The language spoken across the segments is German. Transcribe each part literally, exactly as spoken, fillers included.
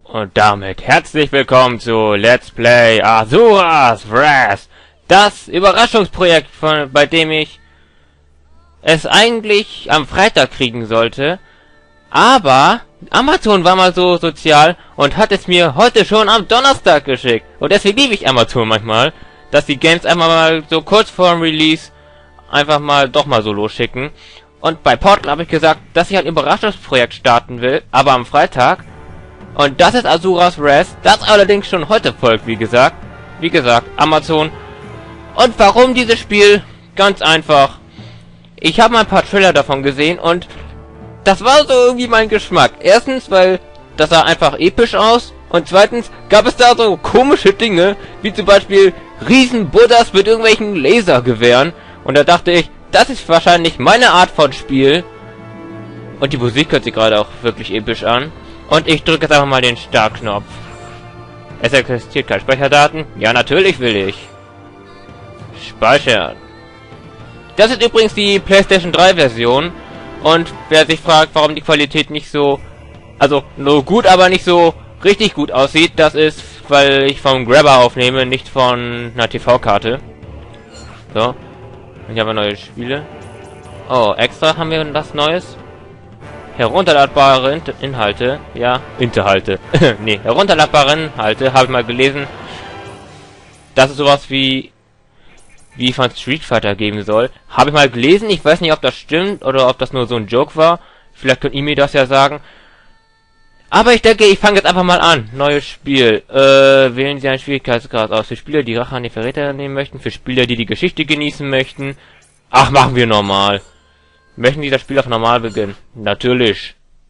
Und damit herzlich willkommen zu Let's Play Asura's Wrath. Das Überraschungsprojekt, von, bei dem ich es eigentlich am Freitag kriegen sollte. Aber Amazon war mal so sozial und hat es mir heute schon am Donnerstag geschickt. Und deswegen liebe ich Amazon manchmal, dass die Games einfach mal so kurz vor dem Release einfach mal doch mal so losschicken. Und bei Portal habe ich gesagt, dass ich ein Überraschungsprojekt starten will, aber am Freitag. Und das ist Asura's Wrath, das allerdings schon heute folgt, wie gesagt. Wie gesagt, Amazon. Und warum dieses Spiel? Ganz einfach. Ich habe mal ein paar Trailer davon gesehen und das war so irgendwie mein Geschmack. Erstens, weil das sah einfach episch aus. Und zweitens gab es da so komische Dinge, wie zum Beispiel Riesen-Buddhas mit irgendwelchen Lasergewehren. Und da dachte ich, das ist wahrscheinlich meine Art von Spiel. Und die Musik hört sich gerade auch wirklich episch an. Und ich drücke jetzt einfach mal den Startknopf. Es existiert kein Speicherdaten? Ja, natürlich will ich. Speichern. Das ist übrigens die PlayStation drei Version. Und wer sich fragt, warum die Qualität nicht so... Also, nur gut, aber nicht so richtig gut aussieht, das ist, weil ich vom Grabber aufnehme, nicht von einer T V-Karte. So. Ich habe neue Spiele. Oh, extra haben wir was Neues. Herunterladbare In Inhalte, ja, Inhalte, nee, herunterladbare Inhalte, habe ich mal gelesen, dass es sowas wie, wie von Street Fighter geben soll. Habe ich mal gelesen, ich weiß nicht, ob das stimmt, oder ob das nur so ein Joke war, vielleicht könnt ihr mir das ja sagen. Aber ich denke, ich fange jetzt einfach mal an. Neues Spiel, äh, wählen Sie einen Schwierigkeitsgrad aus, für Spieler, die Rache an die Verräter nehmen möchten, für Spieler, die die Geschichte genießen möchten. Ach, machen wir normal. Möchten Sie das Spiel auf normal beginnen? Natürlich.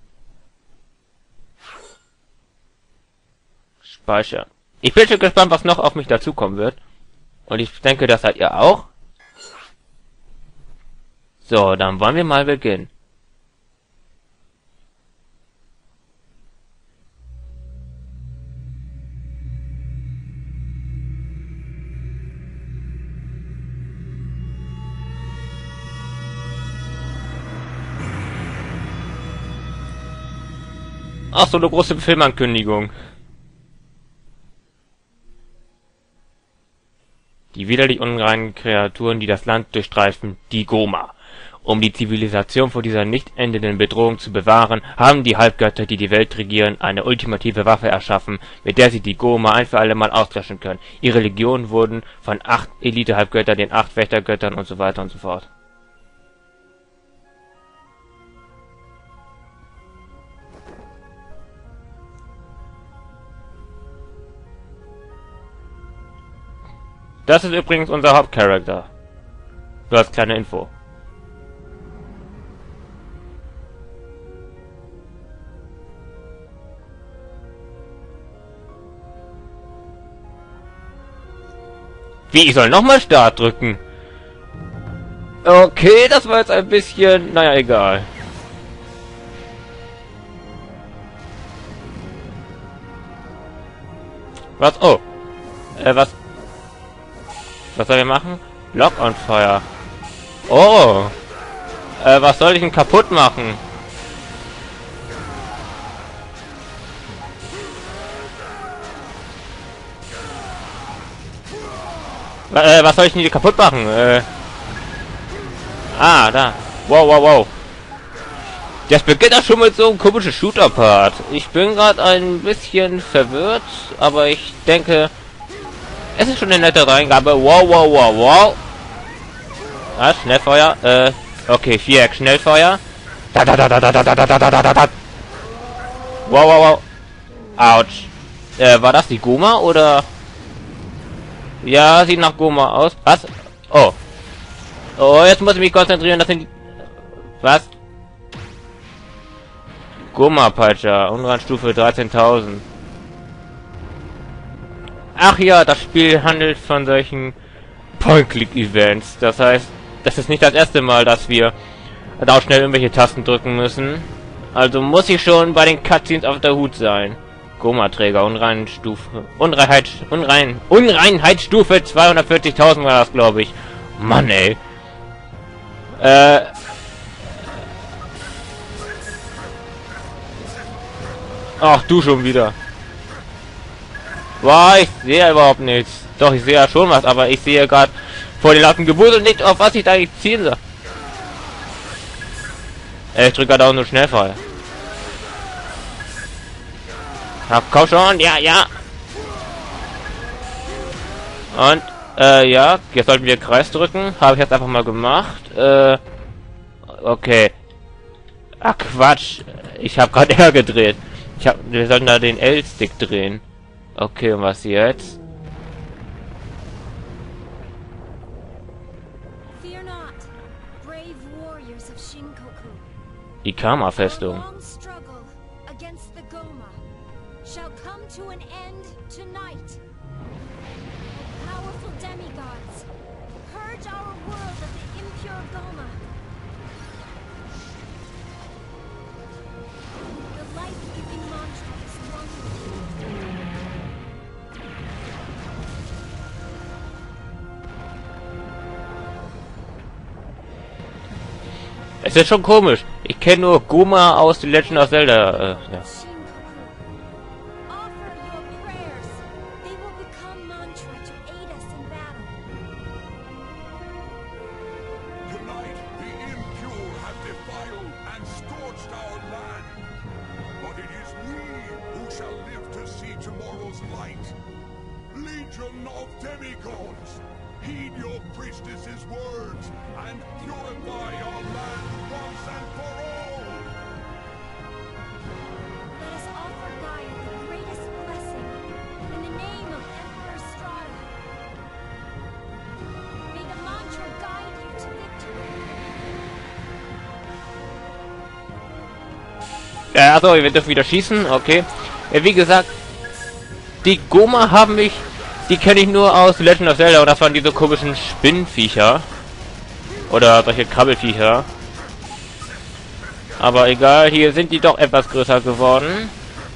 Speichern. Ich bin schon gespannt, was noch auf mich dazukommen wird. Und ich denke, das seid ihr auch. So, dann wollen wir mal beginnen. Ach, so eine große Filmankündigung. Die widerlich unreinen Kreaturen, die das Land durchstreifen, die Goma. Um die Zivilisation vor dieser nicht endenden Bedrohung zu bewahren, haben die Halbgötter, die die Welt regieren, eine ultimative Waffe erschaffen, mit der sie die Goma ein für alle Mal auslöschen können. Ihre Legionen wurden von acht Elite-Halbgöttern, den acht Wächtergöttern und so weiter und so fort. Das ist übrigens unser Hauptcharakter. Nur als kleine Info. Wie, ich soll nochmal Start drücken? Okay, das war jetzt ein bisschen... Naja, egal. Was? Oh. Äh, was... Was soll ich machen? Lock on Fire. Oh. Äh, was soll ich denn kaputt machen? Äh, was soll ich denn hier kaputt machen? Äh. Ah, da. Wow, wow, wow. Das beginnt ja schon mit so einem komischen Shooter-Part. Ich bin gerade ein bisschen verwirrt, aber ich denke... Es ist schon eine nette Reingabe. Wow, wow, wow, wow. Ah, Schnellfeuer. Äh, okay, Viereck, Schnellfeuer. Da, da, da, da, da, da, da, da, da, da, da. Wow, wow, wow. Autsch. Äh, war das die Goma, oder? Ja, sieht nach Goma aus. Was? Oh. Oh, jetzt muss ich mich konzentrieren, das sind die... Was? Goma-Peitscher. Unrandstufe dreizehntausend. Ach ja, das Spiel handelt von solchen Point-Click-Events. Das heißt, das ist nicht das erste Mal, dass wir da auch schnell irgendwelche Tasten drücken müssen. Also muss ich schon bei den Cutscenes auf der Hut sein. Goma-Träger, Unreinstufe, Unreinheit, Unrein, Unreinheitsstufe zweihundertvierzigtausend war das, glaube ich. Mann, ey. Äh. Ach, du schon wieder. Boah, ich sehe überhaupt nichts. Doch, ich sehe ja schon was, aber ich sehe gerade vor den lauten Gewusel nicht, auf was ich da eigentlich ziehen soll. Äh, ich drücke gerade auch nur Schnellfeuer. Ja, komm schon, ja, ja. Und, äh, ja, jetzt sollten wir Kreis drücken. Habe ich jetzt einfach mal gemacht. Äh, okay. Ach, Quatsch. Ich habe gerade R gedreht. Ich hab, wir sollten da den L-Stick drehen. Okay, und was jetzt? Die Karma-Festung. Es ist schon komisch. Ich kenne nur Goma aus The Legend of Zelda. Äh, ja. Heed your priestess's words and purify our land once and for all. Let us offer Gaia the greatest blessing in the name of Emperor Strahd. May the mantra guide you to victory. Ja, also, wir dürfen wieder schießen, okay. Ja, wie gesagt, die Goma haben mich, die kenne ich nur aus Legend of Zelda und das waren diese komischen Spinnviecher. Oder solche Krabbelviecher. Aber egal, hier sind die doch etwas größer geworden.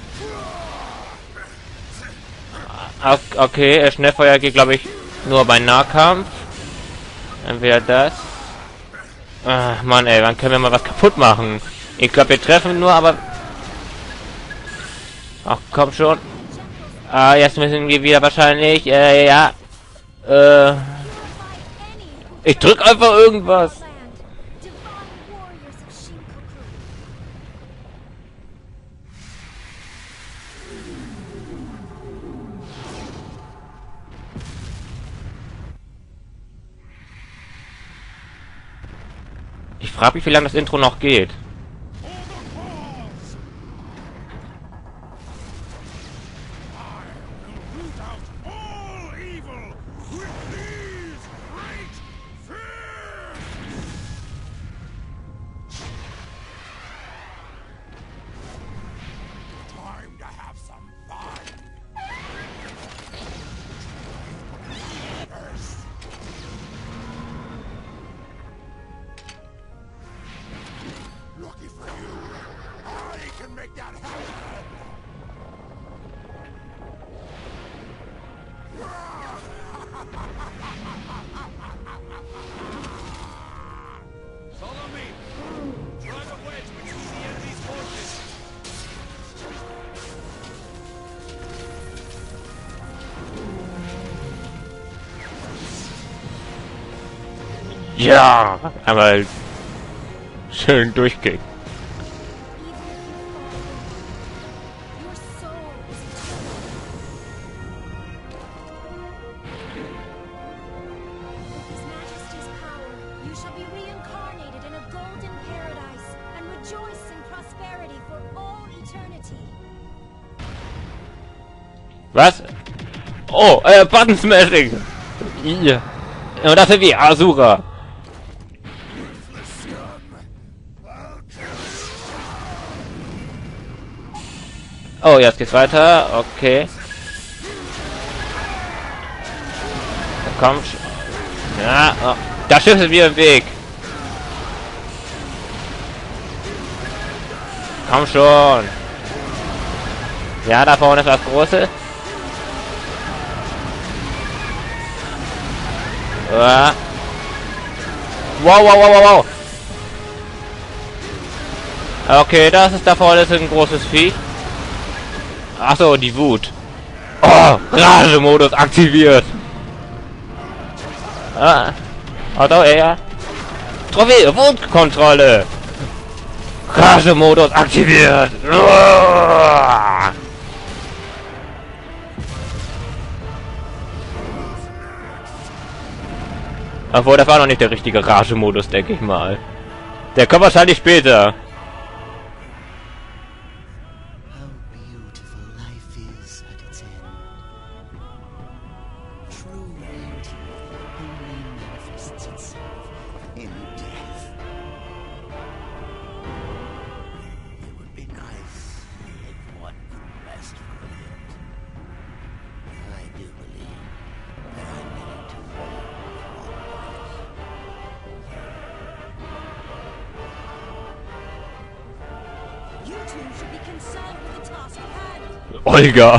Okay, Schnellfeuer geht, glaube ich, nur bei Nahkampf. Entweder das. Ach, Mann, ey, wann können wir mal was kaputt machen? Ich glaube, wir treffen nur, aber... Ach, komm schon. Ah, jetzt müssen wir wieder wahrscheinlich, äh, ja. Äh... Ich drück einfach irgendwas. Ich frage mich, wie lange das Intro noch geht. Ja, einmal schön durchgehen. Was? Oh, äh, Button Smashing! Ja. Und das sind wir, Asura! Oh, jetzt geht's weiter. Okay. Komm. Ja, oh. Das Schiff ist mir im Weg. Komm schon. Ja, da vorne ist das Große. Ja. Wow, wow, wow, wow, wow. Okay, das ist da vorne ist ein großes Vieh. Ach so, die Wut. Oh, Rage-Modus aktiviert. Ah, Auto, ja. Trophäe, Wundkontrolle. Rage-Modus aktiviert. Uah. Obwohl, das war noch nicht der richtige Rage-Modus, denke ich mal. Der kommt wahrscheinlich später. How beautiful life is at its end. True beauty only manifests itself in death. It would be nice if one could rest for a bit. I do believe that I'm willing to wait for one life. You two should be concerned with the task at hand. Olga.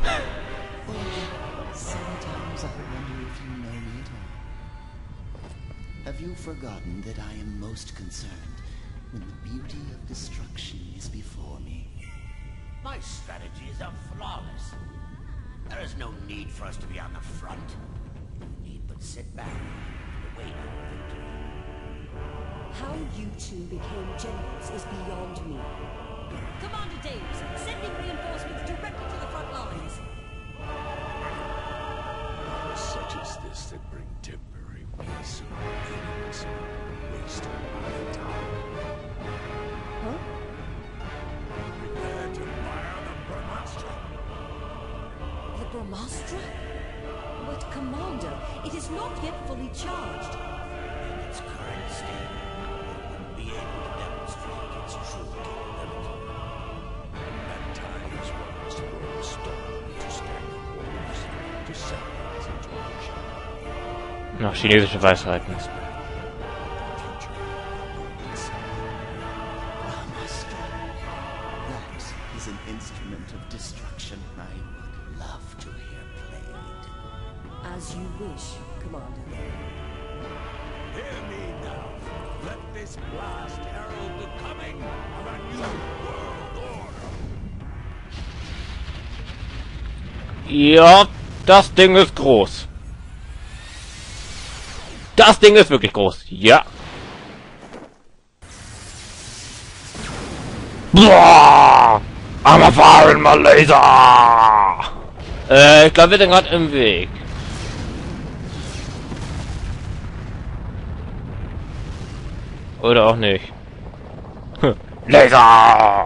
Sometimes I wonder if you know me at all. Have you forgotten that I am most concerned when the beauty of destruction is before me? My strategies are flawless. There is no need for us to be on the front. We need but sit back and wait for victory. How you two became generals is beyond me. Commander Daves, sending reinforcements directly to the front lines. Powers such as this that bring temporary peace and enemies waste my time. Huh? Prepare to fire the Brahmastra. The Brahmastra? But, Commander, it is not yet fully charged. In its current state, it wouldn't be able to demonstrate its true capability. At times one must throw a stone to stand the walls, to separate its intuition. Noch chinesische Weisheiten. Brahmastra. That is an instrument of destruction I would love to hear played. As you wish, Commander. Hear me now. Let this blast herald the coming of a new world order. Ja, das Ding ist groß. Das Ding ist wirklich groß. Ja. Boah! I'm a firing my laser! Äh, ich glaube, wir sind gerade im Weg. Oder auch nicht. Laser!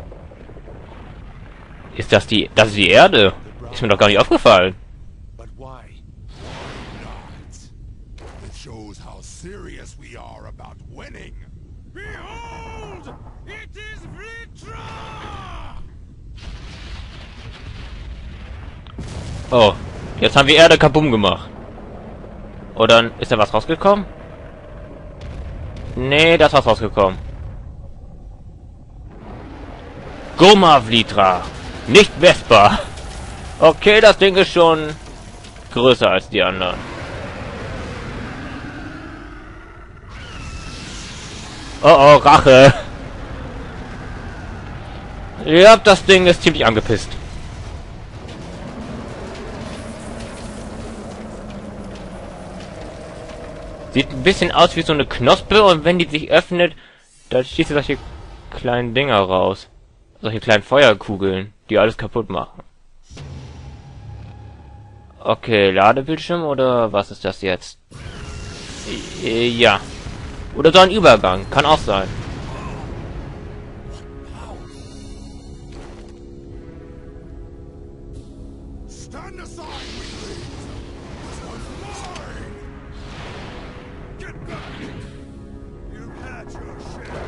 Ist das die... Das ist die Erde? Ist mir doch gar nicht aufgefallen. But why? Gods. It shows how serious we are about winning. Behold! It is Vitra! Oh, jetzt haben wir Erde kabum gemacht. Oder ist da was rausgekommen? Nee, da ist was rausgekommen. Gomavlitra, nicht Vespa. Okay, das Ding ist schon größer als die anderen. Oh oh, Rache. Ja, das Ding ist ziemlich angepisst. Sieht ein bisschen aus wie so eine Knospe und wenn die sich öffnet, dann schießt sie solche kleinen Dinger raus. Solche kleinen Feuerkugeln, die alles kaputt machen. Okay, Ladebildschirm oder was ist das jetzt? Äh, ja. Oder so ein Übergang, kann auch sein. Stand aside, weaklings! This one's mine! Get back! You've had your share.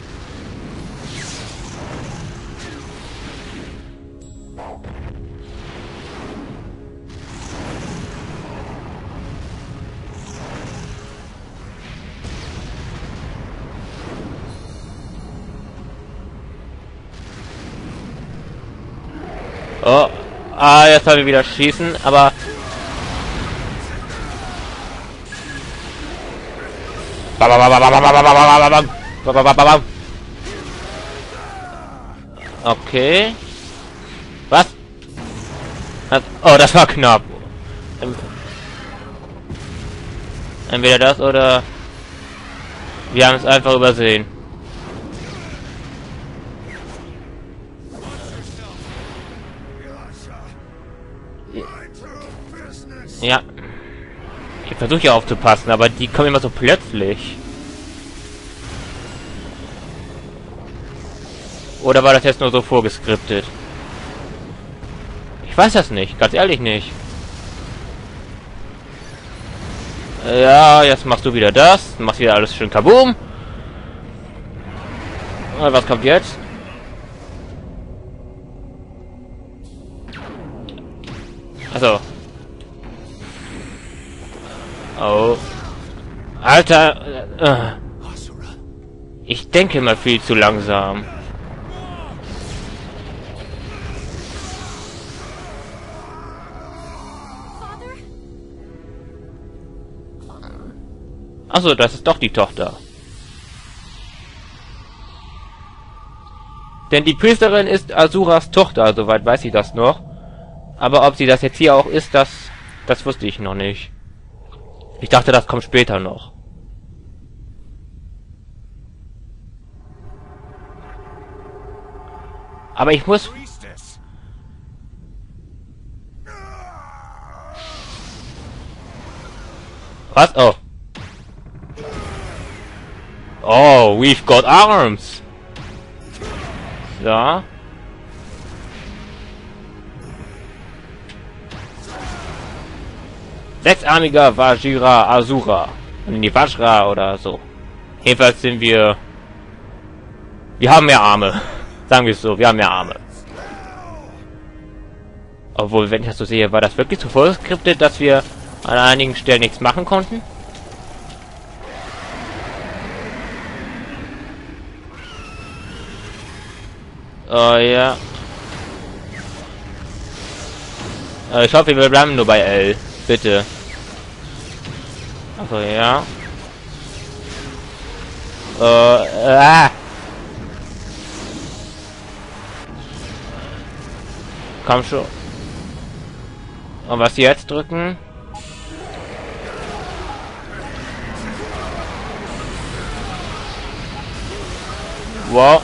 Oh, ah, jetzt soll ich wieder schießen, aber... Okay. Was? Oh, das war knapp. Entweder das oder wir haben es einfach übersehen. Ja. Ich versuche ja aufzupassen, aber die kommen immer so plötzlich. Oder war das jetzt nur so vorgeskriptet? Ich weiß das nicht, ganz ehrlich nicht. Ja, jetzt machst du wieder das. Machst wieder alles schön kaboom. Und was kommt jetzt? Also. Oh. Alter. Äh. Ich denke immer viel zu langsam. Achso, das ist doch die Tochter. Denn die Priesterin ist Asuras Tochter, soweit weiß ich das noch. Aber ob sie das jetzt hier auch ist, das, das wusste ich noch nicht. Ich dachte, das kommt später noch. Aber ich muss... Was? Oh. Oh, we've got arms. So. Sechsarmiger Vajira Asura. Die Vajra oder so. Jedenfalls sind wir... Wir haben mehr Arme. Sagen wir es so, wir haben mehr Arme. Obwohl, wenn ich das so sehe, war das wirklich so vorgeskriptet, dass wir an einigen Stellen nichts machen konnten? Oh ja. Äh, ich hoffe, wir bleiben nur bei L. Bitte. Also ja. Äh, äh. Komm schon. Und was jetzt drücken? Wow.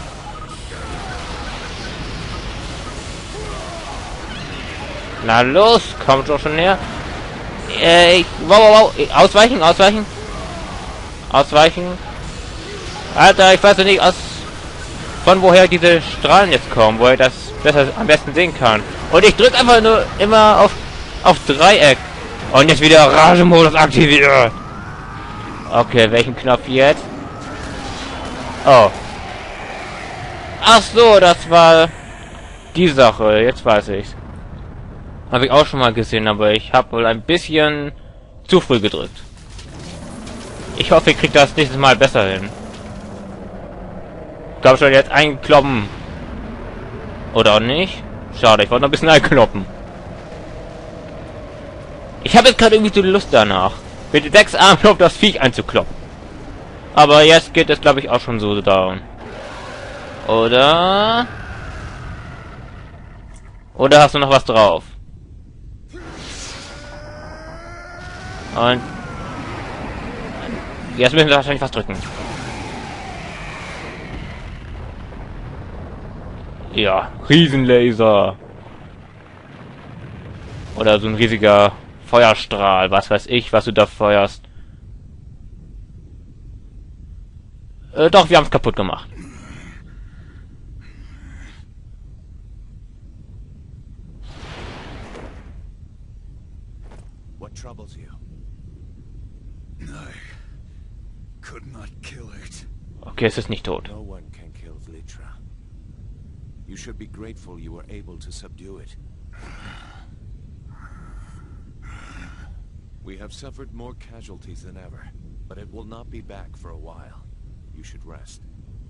Na los, kommt doch schon näher. Äh, ich, wow, wow, wow. Ausweichen, ausweichen. Ausweichen. Alter, ich weiß nicht, aus von woher diese Strahlen jetzt kommen, wo ich das besser am besten sehen kann. Und ich drücke einfach nur immer auf auf Dreieck. Und jetzt wieder Rage-Modus aktiviert. Okay, welchen Knopf jetzt? Oh. Ach so, das war die Sache. Jetzt weiß ich's. Habe ich auch schon mal gesehen, aber ich habe wohl ein bisschen zu früh gedrückt. Ich hoffe, ich kriege das nächstes Mal besser hin. Ich glaube schon jetzt einkloppen. Oder auch nicht? Schade, ich wollte noch ein bisschen einkloppen. Ich habe jetzt gerade irgendwie so Lust danach, mit sechs Armen auf das Viech einzukloppen. Aber jetzt geht es, glaube ich, auch schon so down. Oder? Oder hast du noch was drauf? Und jetzt müssen wir wahrscheinlich was drücken. Ja, Riesenlaser. Oder so ein riesiger Feuerstrahl, was weiß ich, was du da feuerst. Äh, doch, wir haben es kaputt gemacht. What troubles you? I could not kill it. Okay, es ist nicht tot. No one can kill Vlitra. You should be grateful you were able to subdue it. We have suffered more casualties than ever, but it will not be back for a while. You should rest.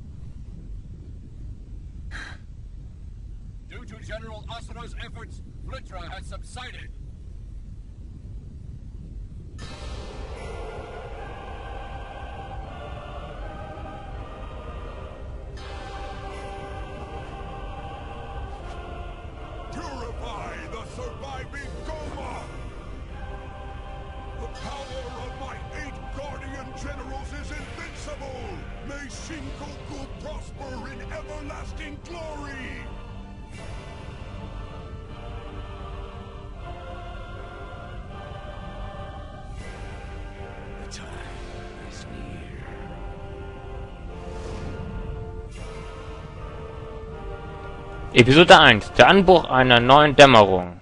Due to General Asura's efforts, Vlitra has subsided. Purify the survivors! my big Goma! The power of my eight Guardian Generals is invincible! May Shinkoku prosper in everlasting glory! The time is near. Episode eins. Der Anbruch einer neuen Dämmerung.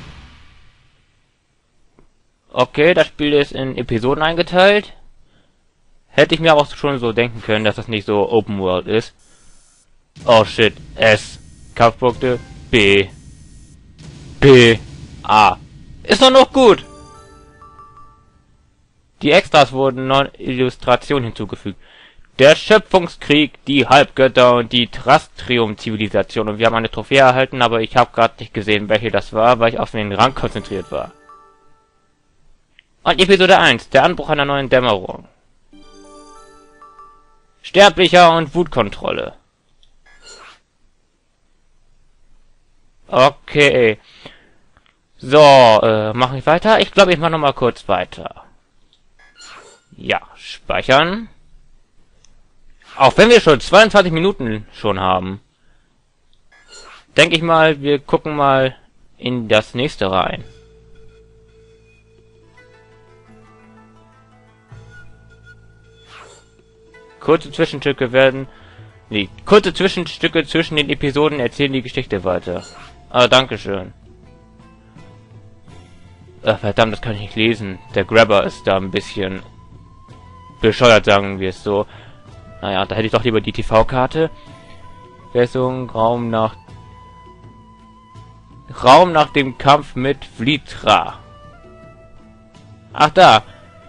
Okay, das Spiel ist in Episoden eingeteilt. Hätte ich mir aber auch schon so denken können, dass das nicht so Open World ist. Oh shit. S. Kampfpunkte. B. B. A. Ist doch noch gut. Die Extras wurden neuen Illustrationen hinzugefügt. Der Schöpfungskrieg, die Halbgötter und die Trastrium-Zivilisation. Und wir haben eine Trophäe erhalten, aber ich habe gerade nicht gesehen, welche das war, weil ich auf den Rang konzentriert war. Und Episode eins. Der Anbruch einer neuen Dämmerung. Sterblicher und Wutkontrolle. Okay. So, äh, mache ich weiter? Ich glaube, ich mache noch mal kurz weiter. Ja, speichern. Auch wenn wir schon zweiundzwanzig Minuten schon haben. Denke ich mal, wir gucken mal in das nächste rein. Kurze Zwischenstücke werden... Nee, kurze Zwischenstücke zwischen den Episoden erzählen die Geschichte weiter. Ah, dankeschön. Ach, verdammt, das kann ich nicht lesen. Der Grabber ist da ein bisschen bescheuert, sagen wir es so. Naja, da hätte ich doch lieber die T V-Karte. Version Raum nach... Raum nach dem Kampf mit Vlitra. Ach, da.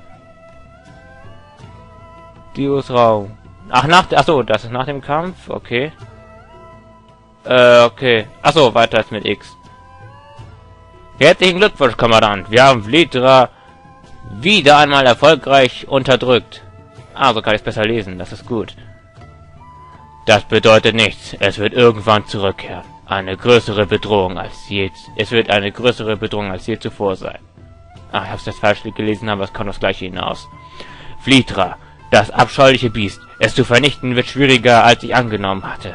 Dios Raum. Ach, nach... Ach so, das ist nach dem Kampf. Okay. Äh, okay. Ach so, weiter ist mit X. Herzlichen Glückwunsch, Kommandant. Wir haben Vlitra wieder einmal erfolgreich unterdrückt. Ah, so kann ich es besser lesen. Das ist gut. Das bedeutet nichts. Es wird irgendwann zurückkehren. Eine größere Bedrohung als je... Es wird eine größere Bedrohung als je zuvor sein. Ah, ich hab's jetzt falsch gelesen, aber es kommt das gleiche hinaus. Vlitra, das abscheuliche Biest. Es zu vernichten wird schwieriger, als ich angenommen hatte.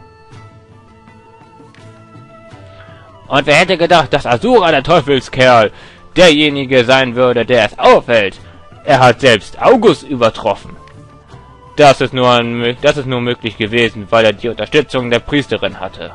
Und wer hätte gedacht, dass Asura, der Teufelskerl, derjenige sein würde, der es aufhält? Er hat selbst August übertroffen. Das ist nur ein, das ist nur möglich gewesen, weil er die Unterstützung der Priesterin hatte.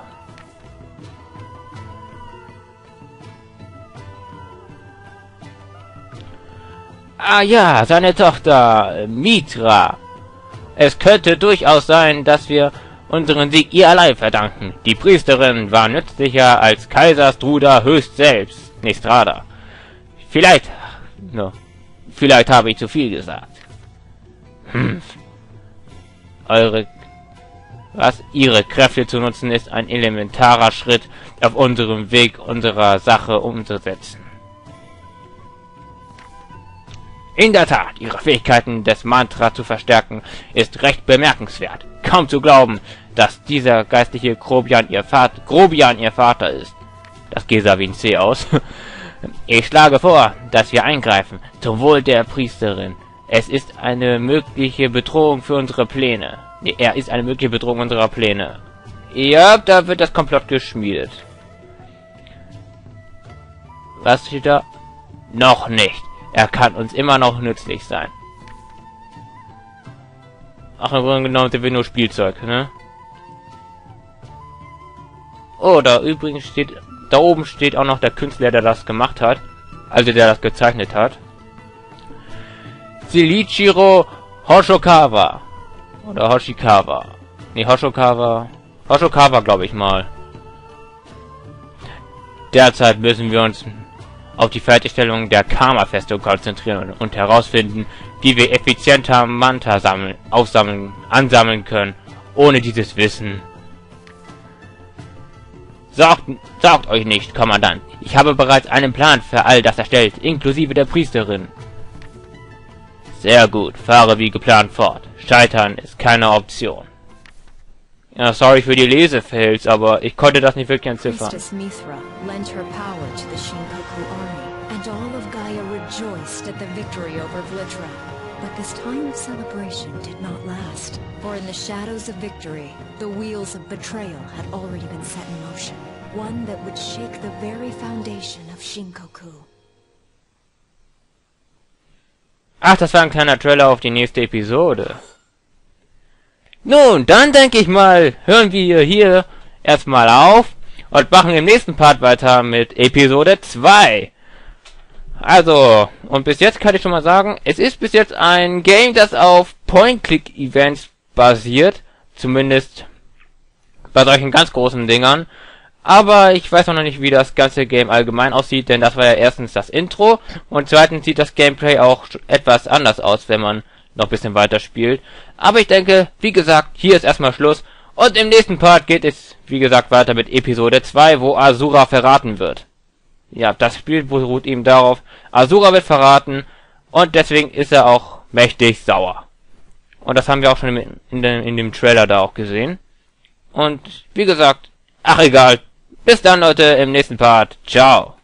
Ah ja, seine Tochter Mitra. Es könnte durchaus sein, dass wir unseren Sieg ihr allein verdanken. Die Priesterin war nützlicher als Kaisers Druder höchst selbst, Nestrada. Vielleicht, no, vielleicht habe ich zu viel gesagt. Hm. Eure, was ihre Kräfte zu nutzen, ist ein elementarer Schritt auf unserem Weg, unserer Sache umzusetzen. In der Tat, ihre Fähigkeiten des Mantra zu verstärken, ist recht bemerkenswert. Kaum zu glauben, dass dieser geistliche Grobian ihr Vater, Grobian ihr Vater ist. Das geht wie ein C aus. Ich schlage vor, dass wir eingreifen, zum Wohl der Priesterin. Es ist eine mögliche Bedrohung für unsere Pläne. Nee, er ist eine mögliche Bedrohung unserer Pläne. Ja, da wird das Komplott geschmiedet. Was steht da? Noch nicht. Er kann uns immer noch nützlich sein. Ach, im Grunde genommen sind wir nur Spielzeug, ne? Oh, da übrigens steht... Da oben steht auch noch der Künstler, der das gemacht hat. Also der das gezeichnet hat. Shinichiro Hosokawa. Oder Hoshikawa. Ne, Hosokawa. Hosokawa, glaube ich mal. Derzeit müssen wir uns auf die Fertigstellung der Karma-Festung konzentrieren und herausfinden, wie wir effizienter Manta sammeln, aufsammeln, ansammeln können. Ohne dieses Wissen. Sorgt, sorgt euch nicht, Kommandant. Ich habe bereits einen Plan für all das erstellt, inklusive der Priesterin. Sehr gut, fahre wie geplant fort. Scheitern ist keine Option. Ja, sorry für die Lesefails, aber ich konnte das nicht wirklich entziffern. Priestess Mithra lent her power to the Shinkoku army, and all of Gaia rejoiced at the victory over Vlitra. But this time of celebration did not last, for in the shadows of victory, the wheels of betrayal had already been set in motion, one that would shake the very foundation of Shinkoku. Ach, das war ein kleiner Trailer auf die nächste Episode. Nun, dann denke ich mal, hören wir hier erstmal auf und machen im nächsten Part weiter mit Episode zwei. Also, und bis jetzt kann ich schon mal sagen, es ist bis jetzt ein Game, das auf Point-Click-Events basiert, zumindest bei solchen ganz großen Dingern. Aber ich weiß noch nicht, wie das ganze Game allgemein aussieht, denn das war ja erstens das Intro und zweitens sieht das Gameplay auch etwas anders aus, wenn man noch ein bisschen weiter spielt. Aber ich denke, wie gesagt, hier ist erstmal Schluss und im nächsten Part geht es, wie gesagt, weiter mit Episode zwei, wo Asura verraten wird. Ja, das Spiel beruht eben darauf, Asura wird verraten und deswegen ist er auch mächtig sauer. Und das haben wir auch schon in, in, dem, in dem Trailer da auch gesehen. Und wie gesagt, ach egal, bis dann Leute, im nächsten Part, ciao.